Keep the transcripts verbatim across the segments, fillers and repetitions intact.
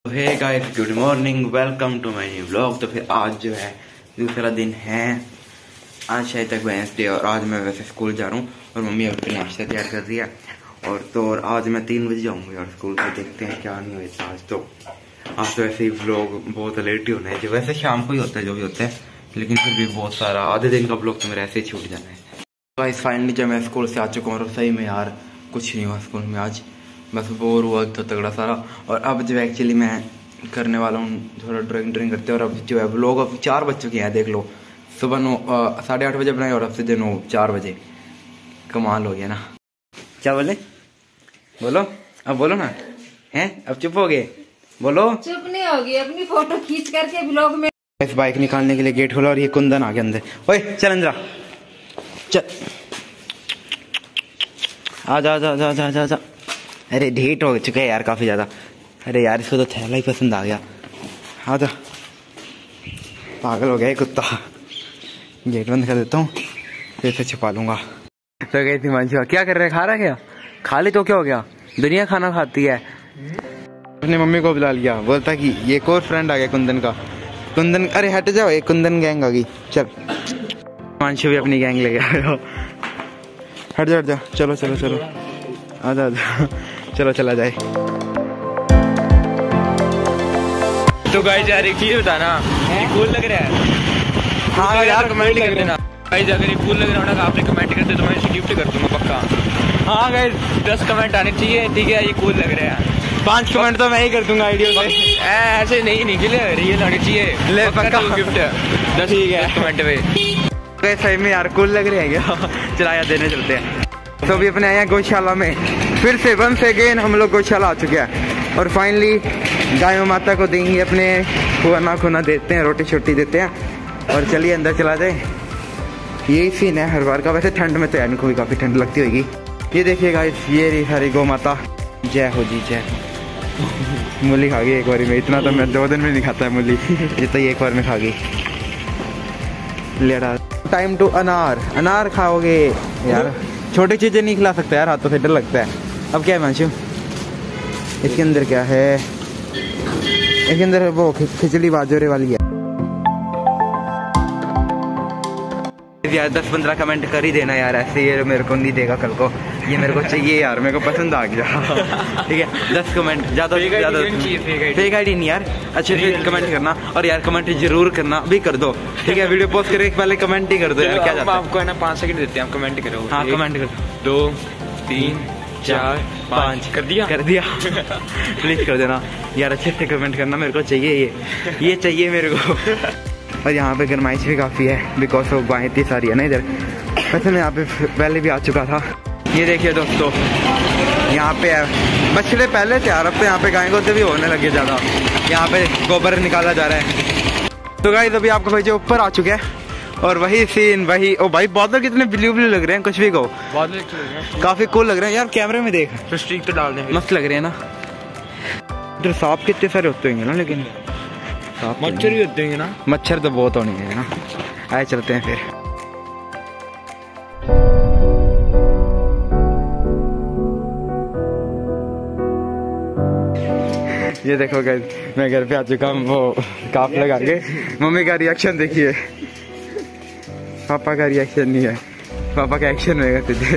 Hey guys, good morning, welcome to my new vlog. तो फिर आज जो है दूसरा दिन है, आज शायद तक वेडनेसडे और आज मैं वैसे स्कूल जा रहा हूँ और मम्मी अभी नाश्ता तैयार कर रही है। और तो और आज मैं तीन बजे जाऊँगी और स्कूल से देखते हैं क्या नहीं होता आज। तो आज तो ऐसे ही व्लॉग बहुत लेट ही होना है, जो वैसे शाम को ही होता है जो भी होता है, लेकिन फिर भी बहुत सारा आधे दिन का व्लॉग तो मेरा ऐसे ही छूट जाना है। गाइस फाइनली जब मैं स्कूल से आ चुका हूँ और सही में यार कुछ नहीं हुआ स्कूल में आज, बस बोर हुआ तो तगड़ा सारा। और अब जो एक्चुअली मैं करने वाला हूँ थोड़ा ड्राइंग ड्राइंग करते हैं। और अब जो है व्लॉग अब चार बज चुके हैं, देख लो, सुबह नौ साढ़े आठ बजे बनाए और अब से नौ चार बजे। कमाल हो गया ना। क्या बोले, बोलो अब बोलो ना, हैं अब चुप हो गए, बोलो। चुप नहीं होगी, अपनी फोटो खींच करके ब्लॉग में। इस बाइक निकालने के लिए गेट खोला और ये कुंदन आ गया अंदर। ओए चल अंदर चल, आ जा जा जा जा जा जा। अरे ढीठ हो चुका है यार काफी ज्यादा। अरे यार इसको तो थैला ही पसंद आ गया। आ जा, पागल हो गया कुत्ता। गेट बंद कर देता हूँ फिर से छुपा लूंगा। तो गई थी मंशुआ, क्या कर रहे हैं, खा रहा क्या? खा ले तो क्या हो गया, दुनिया खाना खाती है। अपने मम्मी को बुला लिया, बोलता कि ये एक और फ्रेंड आ गया कुंदन का। कुंदन, अरे हट जाओ, एक कुंदन गैंग आ गई। चल मंशु भी अपनी गैंग ले गया। हट जा हट जा, चलो चलो चलो, आजा आजा, चलो चला जाए। तो गाइस यार एक चीज बताना, ये कूल लग रहा है? हाँ यार कमेंट कर देना गाइस, अगर ये कूल लग रहा है ना आपने कमेंट कर दे तो मैं इसे गिफ्ट कर दूंगा पक्का। हाँ गाइस दस कमेंट आने चाहिए, ठीक है? ये कूल लग रहा है। पांच कमेंट तो मैं ही कर दूंगा वीडियो से। ऐसे नहीं निकले, रियल आने चाहिए, ले पक्का गिफ्ट। दस ठीक है कमेंट पे। सही में यार कूल लग रहे हैं क्या? चलाया देने चलते हैं। तो अभी अपने आए हैं गौशाला में, फिर से वंस अगेन हम लोग गौशाला आ चुके हैं। और फाइनली गाय माता को देंगे अपने खुआना खुना देते हैं, रोटी छोटी देते हैं। और चलिए अंदर चला जाए। यही सीन है हर बार का। वैसे ठंड में तो यार इनको भी काफ़ी ठंड लगती होगी। ये देखिए गाइस, ये रही हमारी गौ माता। जय हो जी जय। मूली खा गई एक बार में, इतना तो मैं दो दिन में नहीं खाता है मूली, ये तो एक बार में खा गई। लेड़ा टाइम टू अनार, अनार खाओगे यार, छोटी चीजें नहीं खिला सकता यार, हाथों से डर लगता है। अब क्या है मंशु, इसके अंदर क्या है? इसके अंदर वो खिचड़ी बाजरे वाली है यार। दस पंद्रह कमेंट कर ही देना यार, ऐसे ये मेरे को नहीं देगा कल को, ये मेरे को चाहिए यार, मेरे को पसंद आ गया। ठीक है, दस कमेंट ज्यादा से ज्यादा, फेक आईडी नहीं यार, अच्छे से कमेंट करना। और यार कमेंट जरूर करना भी कर दो, ठीक है? वीडियो पोस्ट करके पहले कमेंट ही कर दो यार। क्या जाता है, आपको है ना पाँच सेकंड देते हैं, आप कमेंट करो। हाँ कमेंट कर दो तीन चार पाँच कर दिया कर दिया प्लीज कर देना यार, अच्छे से कमेंट करना, मेरे को चाहिए ये ये चाहिए मेरे को। और यहाँ पे गरमाइश भी काफ़ी है, बिकॉज ऑफ गाय इतनी सारी है ना इधर। वैसे मैं यहाँ पे पहले भी आ चुका था। ये देखिए दोस्तों, यहाँ पे है बछड़े पहले से यार, अब तो यहाँ पे गाय को भी होने लगे ज़्यादा। यहाँ पे गोबर निकाला जा रहा है। तो गाइस अभी आपको भाई जो ऊपर आ चुके हैं और वही सीन वही। ओ भाई बादल कितने ब्लू ब्लू लग रहे हैं, कुछ भी कहो, बादल काफी कूल लग रहे हैं यार। कैमरे में देख, स्ट्रीक तो डाल दें, मस्त लग रहे हैं ना। इधर सांप कितने सारे होते होंगे ना, लेकिन मच्छर भी होते होंगे ना। मच्छर तो बहुत होने हैं ना। आए चलते हैं फिर। ये देखो गाइस, मैं घर पे आ चुका हूँ, वो काफ लगा के। मम्मी का रिएक्शन देखिए, पापा का रिएक्शन नहीं है, पापा का एक्शन होगा तुझे।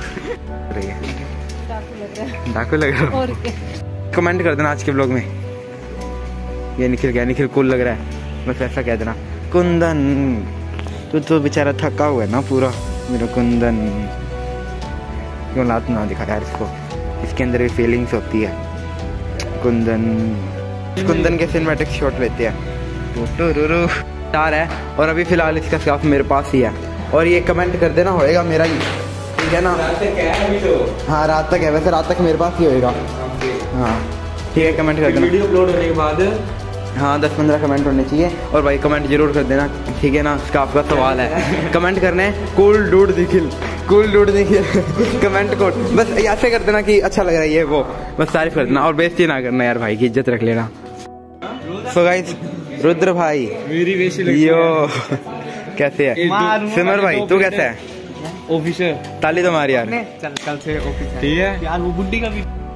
डाकू लग रहा है। कमेंट कर देना आज के ब्लॉग में। ये निखिल गया, निखिल कूल लग रहा है, बस ऐसा कह देना। कुंदन तू तो बेचारा थका हुआ है ना पूरा, मेरा कुंदन। क्यों लात ना दिखा यार इसको, इसके अंदर भी फीलिंग्स होती है। कुंदन कुंदन के सिनेमैटिक शॉट लेते हैं तार है। और अभी फिलहाल इसका स्कार्फ मेरे पास ही है। और ये कमेंट कर देना, होएगा मेरा ही, ठीक है ना? रात तक है तो? हाँ रात तक है, वैसे रात तक मेरे पास ही होएगा। हाँ ठीक है, कमेंट कर देना वीडियो अपलोड होने के बाद। हाँ दस पंद्रह कमेंट होने चाहिए। और भाई कमेंट जरूर कर देना, ठीक है ना? स्कार्फ का सवाल है, कमेंट करने cool dude Nikhil, cool dude Nikhil comment code बस ऐसे कर देना कि अच्छा लग रहा है ये वो, बस तारीफ कर देना और बेइज्जती ना करना यार, भाई की इज्जत रख लेना। सो गाइस रुद्र भाई मेरी वेशी यो कैसे है? सिमर भाई तू कैसा है? ऑफिसर ताली तो मार यार। चल कल से ऑफिस ठीक है यार। वो बुड्ढी का भी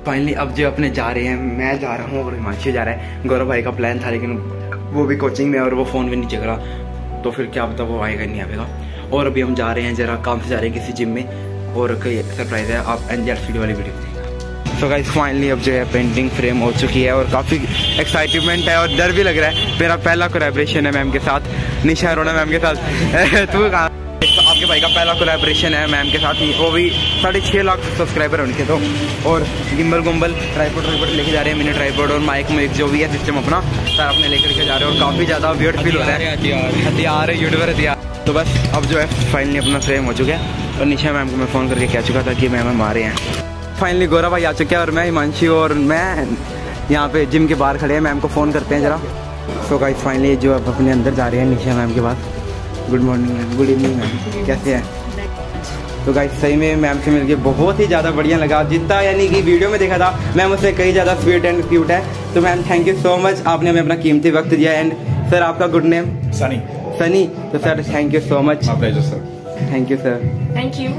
फाइनली अब जो अपने जा रहे हैं, मैं जा रहा हूँ और हिमांशु जा रहा है। गौरव भाई का प्लान था लेकिन वो भी कोचिंग में और वो फ़ोन भी नहीं चल रहा, तो फिर क्या पता वो आएगा नहीं आएगा। और अभी हम जा रहे हैं, जरा काम से जा रहे हैं किसी जिम में, और कई सरप्राइज़ है, आप एंजल वीडियो वाली वीडियो देखिएगा। सो गाइस फाइनली अब जो है पेंटिंग फ्रेम हो चुकी है और काफ़ी एक्साइटमेंट है और डर भी लग रहा है। मेरा पहला कोलैबोरेशन है मैम के साथ, निशा अरोड़ा मैम के साथ। तू कहाँ? आपके भाई का पहला कोलैबोरेशन है मैम के साथ ही, वो भी साढ़े छः लाख सब्सक्राइबर है उनके तो। और गिम्बल गुम्बल ट्राईपोड ट्राईपोड लेके जा रहे हैं, मिनी ट्राईपोड और माइक माइक जो भी है सिस्टम अपना सारा अपने लेकर के जा रहे हैं। और काफ़ी ज़्यादा वियर्ड फील हो रहा है, हथियार है यूट्यूबर हथियार। तो बस अब जो है फाइनली अपना फ्रेम हो चुका है। और निशा मैम को मैं फ़ोन करके कह चुका था कि मैम हम आ रहे हैं। फाइनली गौरव भाई आ चुके हैं और मैं हिमांशु और मैं यहाँ पे जिम के बाहर खड़े हैं। मैम को फ़ोन करते हैं ज़रा। सो गाइस फाइनली जो अब अपने अंदर जा रहे हैं निशा मैम के पास। Good morning ma'am. Good evening ma'am, कैसे हैं? तो गाइस सही में मैम से मिलके बहुत ही ज़्यादा बढ़िया लगा, जितना यानी कि वीडियो में देखा था मैम उससे कई ज़्यादा स्वीट एंड क्यूट है। तो ma'am thank you so much, आपने हमें अपना कीमती वक्त दिया। एंड सर आपका गुड नेम? सनी। सनी। तो sir thank you so much. Sir thank you sir. Thank you.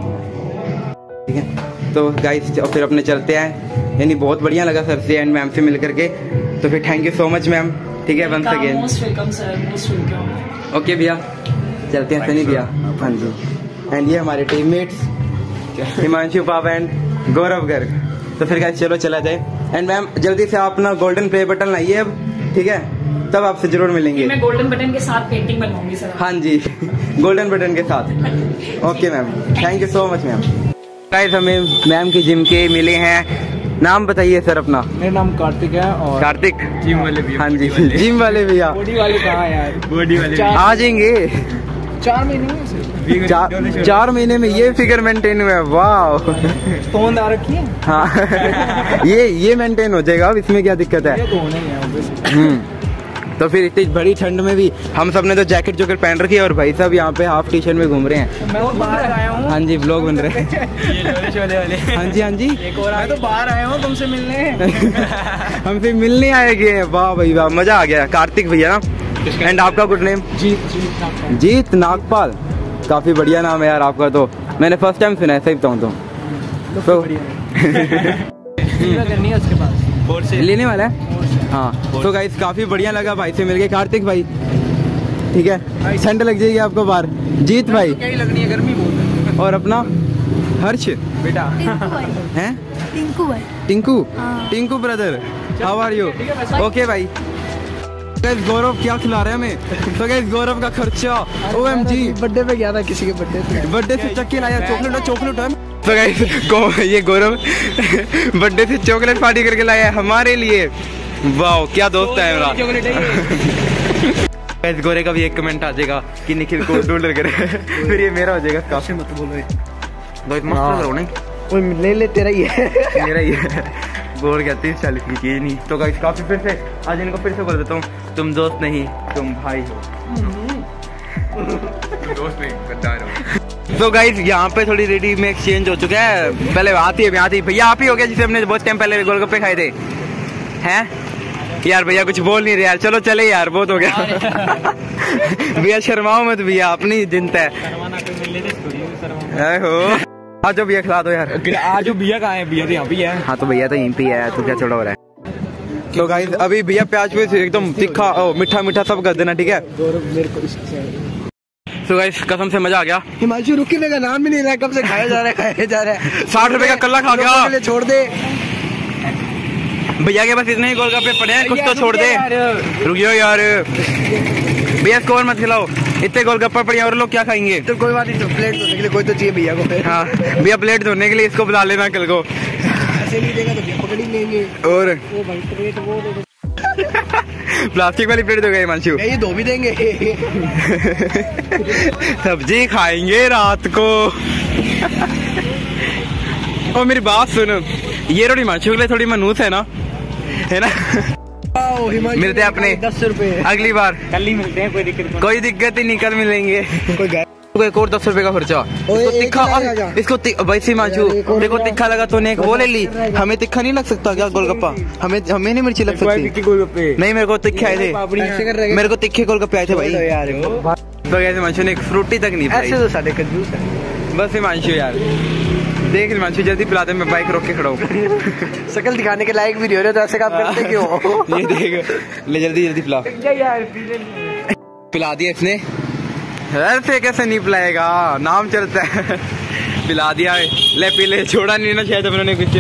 ठीक है, तो गाइस फिर अपने चलते हैं, यानी बहुत बढ़िया लगा सर से एंड मैम से मिल करके। तो फिर thank you so much ma'am. ठीक है, once again most welcome sir, most welcome. Okay भैया, चलते हैं सनी भैया। हाँ जी, एंड ये हमारे टीममेट्स हिमांशु पापा एंड गौरव गर्ग। तो फिर गाइस चलो चला जाए। एंड मैम जल्दी से आप अपना गोल्डन प्ले बटन लाइए अब, ठीक है, तब आपसे जरूर मिलेंगे। मैं गोल्डन बटन के साथ पेंटिंग बनवाऊंगी सर। हाँ जी, गोल्डन बटन के साथ। Okay ma'am, thank you so much ma'am. Guys हमें मैम की जिम के मिले हैं। नाम बताइए सर अपना। मेरा नाम कार्तिक है और कार्तिक जिम वाले भैया। हाँ जी, जिम वाले भैया। बॉडी वाले कहाँ यार? बॉडी वाले आ जाएंगे चार महीने में चार चार महीने में ये फिगर मेंटेन हुआ है। वाह, फोन आ रखी है। हाँ ये ये मेंटेन हो जाएगा, अब इसमें क्या दिक्कत है? ये तो होना ही है obviously। हम्म, तो फिर इतनी बड़ी ठंड में भी हम सब ने तो जैकेट जॉकेट पहन रखी है और भाई साहब यहाँ पे हाफ टी शर्ट में घूम रहे हैं। मैं तो बाहर आया हूँ। हाँ जी, ब्लॉग बन रहे हैं। हाँ जी हाँ जी, एक और मैं तो बाहर आया हूँ तुमसे मिलने। हमसे मिलने आए गए। वाह भाई वाह, मजा आ गया। कार्तिक भैया ना, एंड आपका गुड नेम? जीत जीत नागपाल। जीत नागपाल, काफी बढ़िया नाम है यार आपका। तो मैंने फर्स्ट टाइम सुना है, सही बताऊँ तो। तो करनी है उसके पास, लेने वाला है। हाँ, तो गाइस काफी बढ़िया लगा भाई से मिलके। कार्तिक भाई ठीक है, ठंड लग जाएगी आपको बाहर। जीत भाई क्या ही लगनी है, गर्मी बहुत है। और अपना हर्ष बेटा हैं? टिंकू है। Tinku, Tinku brother, how are you? Okay भाई। गाइस गौरव क्या खिला रहे हैं हमें? तो गाइस गौरव का खर्चा ओएमजी, बर्थडे पे गया था किसी के बर्थडे पे, बर्थडे से चक्के लाया, चॉकलेट चॉकलेट है। तो गाइस ये गौरव बर्थडे से चॉकलेट पार्टी करके लाया है हमारे लिए। वाह क्या दोस्त है मेरा। गाइस गोरे का भी एक कमेंट आ जाएगा कि निखिल को ढूंढ करे, फिर ये मेरा हो जाएगा। काफी मत बोलो गाइस, मस्त लग रहा है। ओए ले ले, तेरा ही है। मेरा ही है। गोर कहते हैं चालीस की नहीं। तो गाइस काफी फिर से आज इनको फिर से बोल देता हूँ, तुम दोस्त नहीं तुम भाई हो। दोस्त नहीं गद्दार हो। तो गाइस यहाँ पे थोड़ी रेडी में एक्सचेंज हो चुका है। पहले आती है आती भैया आप ही हो गया जिसे हमने बहुत टाइम पहले गोलगप्पे खाए थे हैं यार। भैया कुछ बोल नहीं रहे यार, चलो चले यार, बहुत हो गया। भैया शर्माओ मत भैया, अपनी जिंदा है हो। आज जो भैया खिला दो यार। आज भैया कहाँ है? भैया तो यहाँ पे है। हाँ तो भैया तो यहीं पे है, तो क्या छोड़ा हो रहा है। तो गाइस अभी भैया प्याज पे एकदम तीखा मीठा मीठा सब कर देना, ठीक है? मेरे को तो गाइस कसम से मजा आ गया। हिमांशु रुकी मेरा नाम भी नहीं रहा, कब से खाया जा रहा है खाया जा रहा है। साठ रुपए का कल्ला खा गया। छोड़ दे भैया के पास इतने ही गोलगप्पे पड़े हैं, कुछ तो छोड़ दे। रुकियो यार भैया, स्कोर मत खिलाओ, इतने गोलगप्पे पड़े हैं और लोग क्या खाएंगे? तो कोई बात नहीं, तो प्लेट धोने के लिए कोई तो चाहिए भैया को। हाँ भैया प्लेट धोने के लिए इसको बुला लेना कल को। ऐसे नहीं देगा तो भैया पकड़ ही लेंगे। और वो भाई प्लेट वो दे दो। प्लास्टिक वाली प्लेट दो गए हिमांशु। ये दो भी देंगे। सब्जी खाएंगे रात को। और मेरी बात सुन, ये रोटी हिमांशु के लिए थोड़ी मनूस है ना, है ना? मिलते हैं अपने दस रुपए अगली बार, कल ही मिलते हैं, कोई दिक्कत कोई दिक्कत ही नहीं, कल मिलेंगे। कोई एक और दस रुपए का खर्चा। इसको तिखा, इसको वैसे मांझू देखो तिखा लगा तो एक वो ले ली। हमें तिखा नहीं लग सकता क्या गोलगप्पा? हमें हमें नहीं मिर्ची लग सकती? नहीं मेरे को तिखे आए थे, मेरे को तिखे गोलगप्पे आए थे भाई। तो कैसे मांझू ने एक फ्रूटी तक नहीं पाई। ऐसे तो साढ़े कंजूस है बस हिमांशु यार। देख हिमांशु जल्दी पिला दे, मैं बाइक रोक के खड़ा हूँ। शक्ल दिखाने के लायक भी नहीं हो रहे तो ऐसे काम करते क्यों? ये देख, ले जल्दी जल्दी पिला। पिला दिया इसने, ऐसे कैसे नहीं पिलाएगा, नाम चलता है। पिला दिया, ले पी ले, छोड़ा नहीं ना शायद उन्होंने कुछ।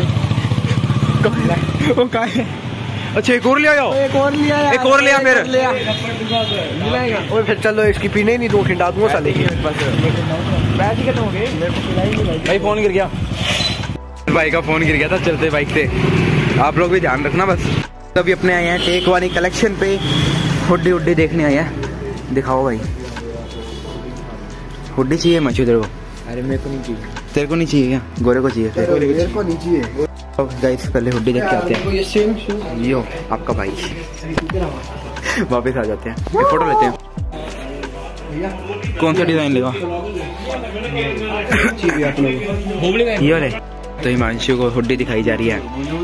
वो कहाँ है? अच्छा एक और ले आओ, एक और लिया, एक और लिया फिर मिलाएगा। और फिर चलो इसकी पीने ही नहीं दो, खिंडा दूंगा साले की। भाई फोन गिर गया, भाई का फोन गिर गया था चलते बाइक से। आप लोग भी ध्यान रखना बस। तभी अपने आए हैं टेक वानी कलेक्शन पे, हुड्डी हुड्डी देखने आए हैं। दिखाओ भाई, हुड्डी चाहिए मचू तेरे को? अरे मेरे को नहीं चाहिए। तेरे को नहीं चाहिए क्या? गोरे को चाहिए? मेरे को नहीं चाहिए। गाइस पहले हुड्डी देख के आते हैं। ये सेम शूज, यो आपका भाई वापस आ जाते हैं, एक फोटो लेते हैं। कौन सा डिजाइन लेगा? ये वाले। तो हिमांशु को हुड्डी दिखाई जा रही है।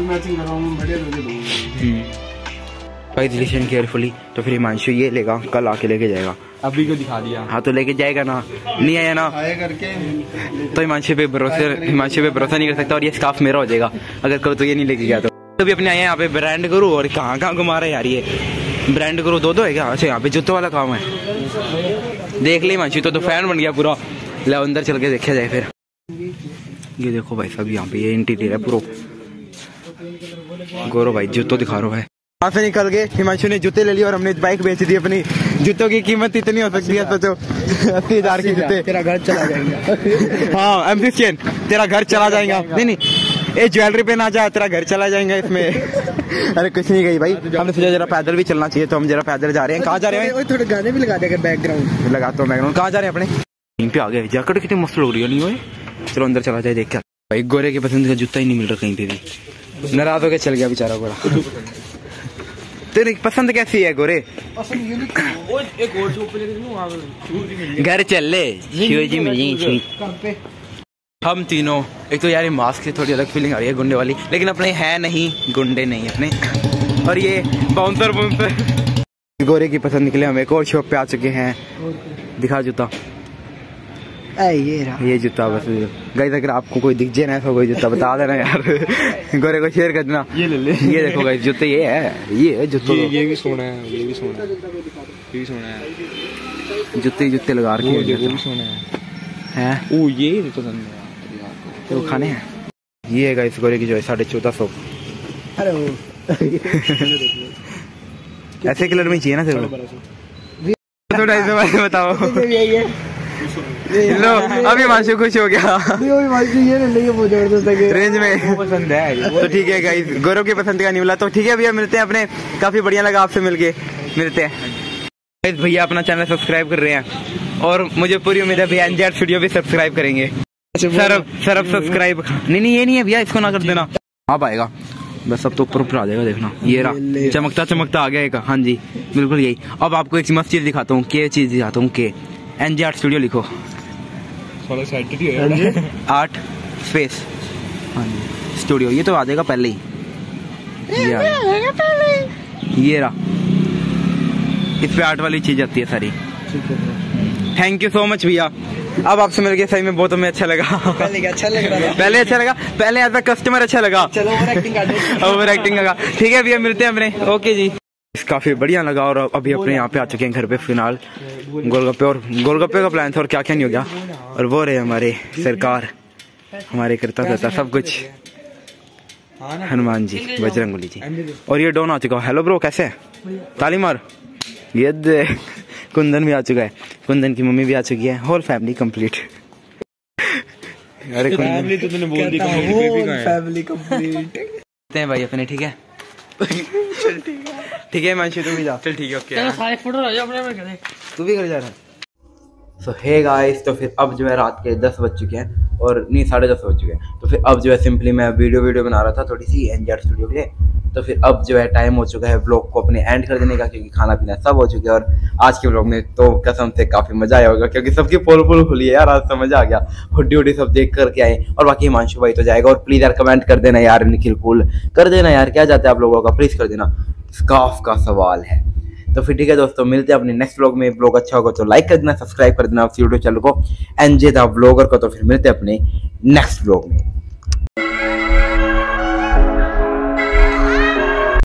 भाई लिसन केयरफुली। तो फिर हिमांशु ये लेगा, कल आके लेके जाएगा। अभी को दिखा दिया। हाँ तो लेके जाएगा ना, नहीं आया ना तो हिमांशु पे भरोसे हिमांशु पे भरोसा नहीं कर सकता, और ये स्कार्फ मेरा हो जाएगा अगर कल तो ये नहीं लेके गया तो। तो भी अपने आए यहाँ पे ब्रांड गुरु, और कहाँ कहाँ घुमा रहे यार ये ब्रांड गुरु। दो दो है क्या? अच्छा यहाँ पे जूतों वाला काम है। देख ले हिमांशु तो, तो फैन बन गया पूरा। ले अंदर चल के देखा जाए फिर। ये देखो भाई सब यहाँ पे ये इंटीरियर है पूरा। गौरव भाई जूतों दिखा रहा है। वहाँ से निकल गए, हिमांशु ने जूते ले लिए और हमने बाइक बेच दी अपनी। जूतों की कीमत इतनी हो सकती है तो अस्सी हजार के जूते। तेरा घर चला जाएगा। हाँ एम फिफ्टीन तेरा घर चला जाएगा। नहीं नहीं ये ज्वेलरी पे ना जा, तेरा घर चला जाएगा इसमें। अरे कुछ नहीं गई भाई, हमने सोचा जरा पैदल भी चलना चाहिए तो हम जरा पैदल जा रहे हैं। कहाँ जा रहे हैं? थोड़े गाने भी लगा देगा बैकग्राउंड। लगाता हूँ बैकग्राउंड। कहाँ जा रहे हैं अपने? यहीं पे आ गए। जैकेट कितनी मस्त लग रही है। नहीं हुए चलो अंदर चला जाए देख के। भाई गोरे के पसंद का जूता ही नहीं मिल रहा कहीं पे भी, नाराज होकर चल गया बेचारा गोरा। तेरी पसंद कैसी है गोरे? घर चल ले शिवजी मिलेंगे। हम तीनों, एक तो यार ये मास्क से थोड़ी अलग फीलिंग आ रही है गुंडे वाली, लेकिन अपने है नहीं गुंडे नहीं अपने। और ये बाउंसर बाउंसर गोरे की पसंद निकले। हम एक और शॉप पे आ चुके हैं। दिखा जूता। ये ये जूता बस गाइस, अगर आपको कोई दिख जाए ना तो कोई जूता बता देना यार। गोरे को शेयर कर देना। ये ले ले। ये देखो गाइस जूते ये है, ये है जूते। ये, ये भी सोना है, ये भी सोना है, ये भी सोना है। जूते जूते लगा रखे हैं। ये भी सोना है हैं। ओ ये पसंद है तो खाने हैं। ये है गाइस गोरे की जो है साढ़े चौदह सौ। अरे वो ऐसे कलर में चाहिए ना तेरे को? थोड़ा इसके बारे में बताओ। लो अभी हिमांशु खुश हो गया। रेंज में पसंद है तो ठीक है गाइस। गौरव की पसंद का नहीं मिला तो ठीक है भैया, मिलते हैं अपने। काफी बढ़िया लगा आपसे मिलके, मिलते हैं। भैया अपना चैनल सब्सक्राइब कर रहे हैं और मुझे पूरी उम्मीद है भैया एनजेड स्टूडियो भी सब्सक्राइब करेंगे। सरब सरब सब्सक्राइब। नहीं नहीं ये नहीं है भैया, इसको ना कर देना। आप आएगा बस, अब तो ऊपर ऊपर आ जाएगा देखना। ये रहा चमकता चमकता आ गया एक। हाँ जी बिल्कुल यही। अब आपको एक मस्त चीज दिखाता हूँ। के चीज दिखाता हूँ के एनजेड स्टूडियो लिखो। आर्ट स्पेस हाँ जी स्टूडियो, ये तो आ जाएगा पहले ही। ये रहा, इस पे आर्ट वाली चीज आती है सारी। थैंक यू सो मच भैया। अब आपसे मिलके सही में बहुत हमें अच्छा लगा। पहले अच्छा लग रहा था। पहले अच्छा लगा, पहले एज अ कस्टमर अच्छा लगा। चलो ओवर एक्टिंग कर दो। ओवर एक्टिंग लगा। ठीक है भैया मिलते हैं अपने। ओके जी। काफी बढ़िया लगा। और अभी अपने यहाँ पे आ चुके हैं घर पे फिलहाल। गोलगप्पे और गोलगप्पे का प्लान था और क्या क्या नहीं हो गया। और वो रहे हमारे सरकार, हमारे करता करता सब कुछ हनुमान जी बजरंगबली जी। और ये डॉन आ चुका। हेलो ब्रो कैसे है? ताली मार। ये कुंदन भी आ चुका है, कुंदन की मम्मी भी आ चुकी है। Whole family complete. अरे फैमिली तो तूने बोल दी, फैमिली कंप्लीट हैं भाई अपने। ठीक है ठीक है मंशु तुम भी जा। चल ठीक है ओके। सारे फोटो रह जाओ अपने में करे। तू भी घर जा रहा है। सो हे गाइस, तो फिर अब जो है रात के दस बज चुके हैं और नहीं साढ़े दस बज चुके हैं। तो फिर अब जो है सिंपली मैं वीडियो वीडियो बना रहा था थोड़ी सी एनजेड स्टूडियो के लिए। तो फिर अब जो है टाइम हो चुका है ब्लॉग को अपने एंड कर देने का, क्योंकि खाना पीना सब हो चुका है। और आज के ब्लॉग में तो कसम से काफी मजा आया होगा, क्योंकि सबकी पोल पोल खुली है यार। आज तो मजा आ गया, हुड्डी हुड्डी सब देख करके आए। और बाकी हिमांशु भाई तो जाएगा। और प्लीज यार कमेंट कर देना यार, निखिल कूल कर देना यार, क्या जाता है आप लोगों का, प्लीज कर देना। स्कार्फ का सवाल है, तो फिर ठीक है दोस्तों, मिलते हैं अपने नेक्स्ट व्लॉग में। व्लॉग अच्छा होगा तो लाइक कर देना, सब्सक्राइब कर देना उस यूट्यूब चैनल को एनजे द व्लॉगर को। तो फिर मिलते हैं अपने नेक्स्ट व्लॉग में।